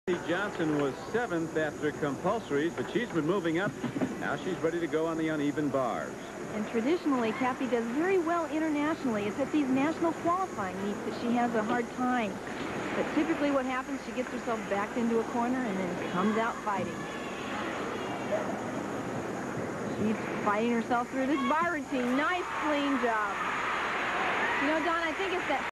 Johnson was 7th after compulsories, but she's been moving up. Now she's ready to go on the uneven bars. And traditionally, Kathy does very well internationally. It's at these national qualifying meets that she has a hard time. But typically what happens, she gets herself backed into a corner and then comes out fighting. She's fighting herself through this bar routine. Nice clean job. You know, Don, I think it's that